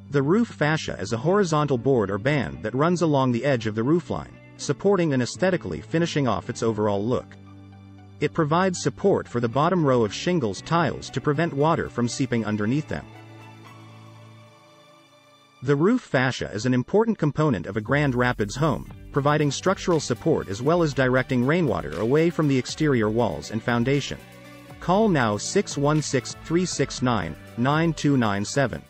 The roof fascia is a horizontal board or band that runs along the edge of the roofline, supporting and aesthetically finishing off its overall look. It provides support for the bottom row of shingles tiles to prevent water from seeping underneath them. The roof fascia is an important component of a Grand Rapids home, providing structural support as well as directing rainwater away from the exterior walls and foundation. Call now 616-369-9297.